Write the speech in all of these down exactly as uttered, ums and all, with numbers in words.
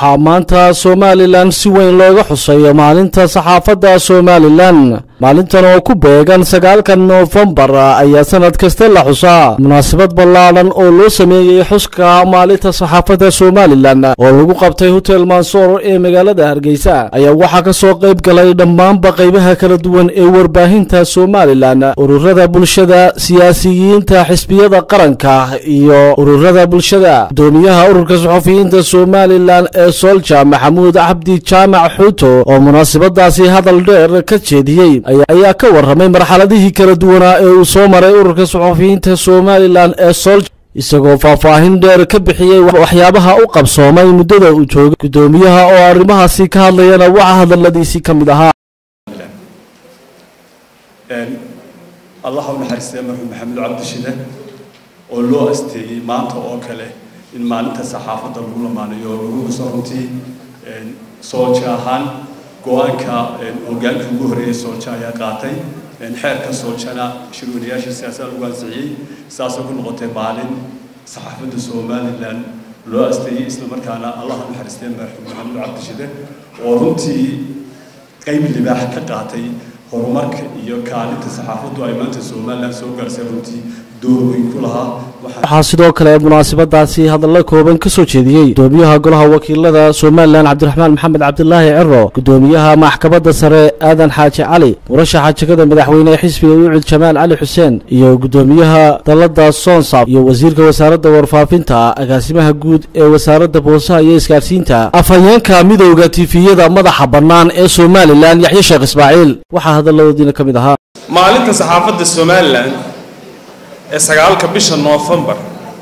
waxaa maanta Somaliland si weyn looga xusayo maalinta saxaafadda Somaliland. maalintan oo ku beegan sagaalka November ayaa sanad kasta la xusaa munaasabad ballaaran oo loo sameeyay xuska maalinta saxaafadda Somaliland oo lagu qabtay Hotel Mansour ee magaalada Hargeysa. ayaa waxaa ka soo qayb galay dhammaan qaybaha kala duwan ee warbaahinta Somaliland, ururada bulshada, siyaasiyiinta, xisbiyada qaranka iyo ururada bulshada. gudoomiyaha ururka saxafiyiinta Somaliland ee Solja Maxamuud Cabdi Jaamac Xuuto oo munaasabadaasi hadal dheer ka jeediyay ayaa ka warramay marxaladihii kala duwanaa ee uu soo maray ururka saxafiyiinta Somaliland ee Solja, isagoo faahfaahin dheer ka bixiyay waxyaabaha uu qabsoomay muddada uu joogay. gudoomiyaha oo arrimahaasi ka hadlayana waxa hadaladiisii ka mid ahaa الله ونحرسه مرحوم محمد عبد الشهيد oo loo asteeyay maanta oo kale in maalinta saxaafadda lagu lamaanayo lagu soronti Solja ahaan go'aanka hoggaanka ugu horeeyay Solja ayaa qaatay xeerka Soljana shirweynayaasha siyaasadda lagu ansixiyay saas oo ku noqotay maalin saxaafadda Somaliland loo asteeyay isla markaana Allah ونحرسه مرحوم محمد عبد الشهيد oo runtii qayb libaax ka qaatay horumarka iyo kaalinta saxaafaddu ay maanta Somaliland soo gaarsiisay runtii door weyn ku lahaa. waxaa sidoo kale munaasabadaasi hadallo kooban ka soo jeediyay gudoomiyaha golaha wakiilada Somaliland Cabdiraxmaan Maxamed Cabdullaahi Ciro, gudoomiyaha maxkamadda sare Aadan Xaaji Cali, murashaxa jagada madaxweynaha xisbiga Ucid Jamaal Cali Xuseen iyo gudoomiyaha dalada Sonsab iyo wasiirka wasaaradda warfaafinta, agaasimaha guud ee wasaaradda boosaha iyo isgaarsiinta, afhayeenka midowga tifiyada madaxa bannaan ee Somaliland Yaxye Sheekh Ismaaciil. waxaa hadalladina ka mid ahaa maalinta saxaafadda Somaliland ee sagaalka bisha November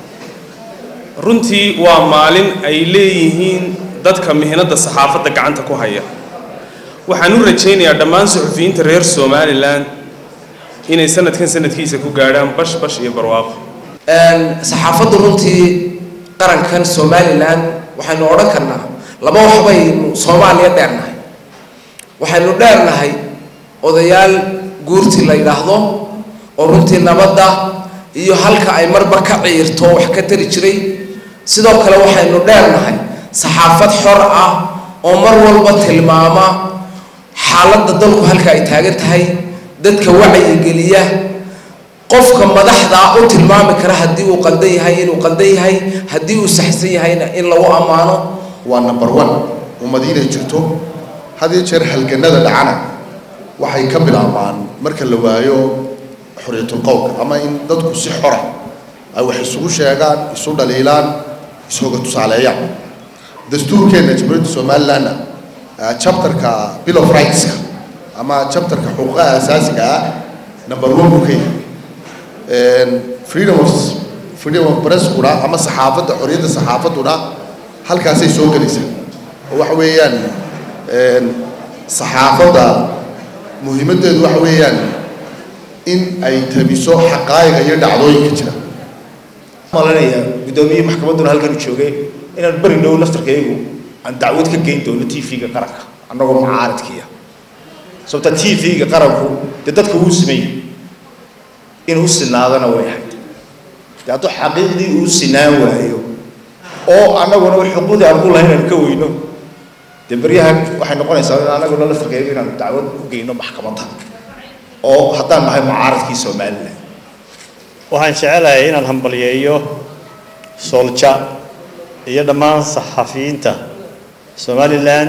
runtii waa maalin ay leeyihiin dadka mihnada saxaafadda gacanta ku haya. waxaan u rajaynayaa dhammaan suxufiyiinta reer Somaliland inay sanadkan sanadkiisa ku gaadhaan bash bash iyo barwaaqo. een saxaafaddu runtii qarankan Somaliland waxaanu oran karnaa laba wax bay Soomaaliya dheernahay. waxaanu dheernahay odayaal guurti la yiraahdo oo runtii nabadda iyo halka ay marba ka ciirto wax ka tari jiray. sidoo kale waxaynu dheernahay saxaafad xor ah oo mar walba tilmaama xaaladda dalku halka ay taagan tahay, dadka wacyi geliya, qofka madaxda u tilmaami kara haddii uu qaldan yahay inuu qaldan yahay, haddii uu saxsan yahayna in lagu amaano. waa number one ummadiina jirto hadii jeer halganada dhacana waxay ka bilaabaan marka la waayo xuriyatul qowlka ama in dadku si xor ah ay wax isugu sheegaan, isu dhaliilaan, isugu tusaaleeyaan. dastuurkeena Jamhuuriyadda Somaliland chapterka Bill of Rights ama chapterka xuquuqaha asaasiga ah number one ku keenay and freedom of freedom of press kuna ama saxaafadda xoriyadda saxaafadduna halkaas ay soo galaysaa. waxa weeyaan een saxaafadda muhiimadeedu waxa weeyaan in ay tabiso xaqaayiga iyo dhacdooyinka jira. malanaya gudoomiyaha maxkamaddu halkan joogay inaan bari dhow laftarkaygu aan dacwad ka geyn doono T V-ga qaranka annagoo mucaaradkiya. sababta T V-ga qaranku dadka uu sameeyay inuu sinaadana way ahayd. dadku xaqiiqdii uu sinaan waayo oo annaguna xuquuqda aan ku lahayn ka weyno debriyahan waxay noqonaysaa in annaguna laftarkaygu inaan dacwad u geyno maxkamadda oo haddaan nahay mucaaradkii Somaliland. waxaan jecelahay inaan hambaliyeeyo Solja iyo dhammaan saxafiyiinta Somaliland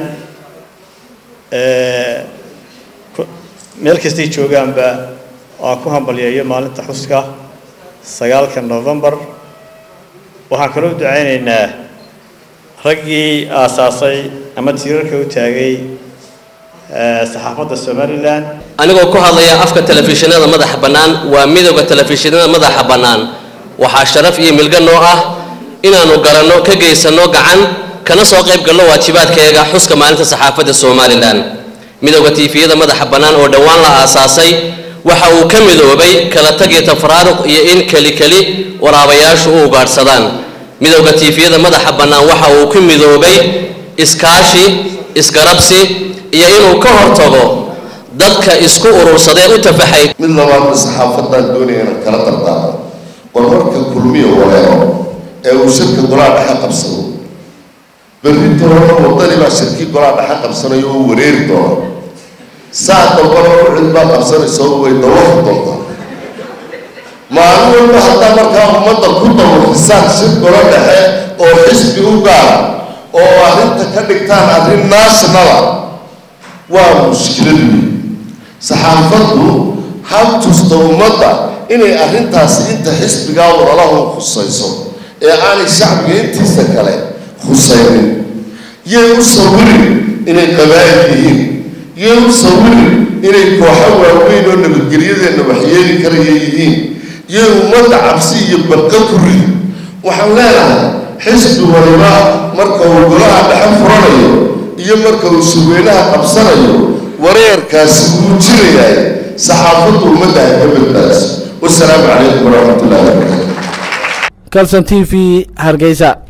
ee meel kasta joogaanba oo ku hambaliyeeyo maalinta xuska sagaalka November. waxaan kaloo duceynaynaa raggii aasaasay ama tiirarka u taagay saxaafadda Somaliland. anigoo ku hadlaya afka telefishinada madaxa bannaan waa midowga telefishinada madaxa bannaan. waxaa sharaf iyo milgan noo ah inaanu garanno ka geysano gacan kana soo qayb galno waajibaadkeega xuska maalinta saxaafadda Somaliland. midowga tifiyada madaxa bannaan oo dhawaan la aasaasay waxa uu ka midoobay kala tag iyo tafraaruq iyo in kali kali waraabayaashu u gaarsadaan. midowga tifiyada madaxa bannaan waxa uu ku midoobay iskaashi, isgarabsi iyo inuu ka hortago dadka isku urursadeen u tafaxay. mid labaad saxaafadda doonayna kala dardaarmo wararka kulmiyo wareero ee uu shirka golaha dhexe qabsado berrinta hore wadani baa shirkii golaa dhaxa qabsanayo oo wareeri doona saa dambana ucid baa qabsanaysa oo way dawaqi doontaa maalin walba haddaa markaa ummadda ku dawaqisaan shir gola dhexe oo xisbi u gaara oo arrinta ka dhigtaan arrin nationala waa mushkilad weyn saxaafaddu hal tusta ummadda inay arrintaasi inta xisbigaa walalahu khusayso ee aanay shacbiga intiisa kale khusaynin yay u sawirin inay qabaa'il yihiin yay u sawirin inay kooxo waaweyn oo nabadgelyadeenna waxyeeli karaya yihiin yay ummadda cabsi iyo barqa ku rid waxaan leenahay xisbi waliba marka uu golaha dhexe furanayo iyo marka uu shirweynaha qabsanayo wareerkaasi wuu jirayahay saxaafaddu ummadda ay ka badbaadiso wasalaamu calaykum waraxmatullahi wabarakaatu Kalson T V Hargeysa.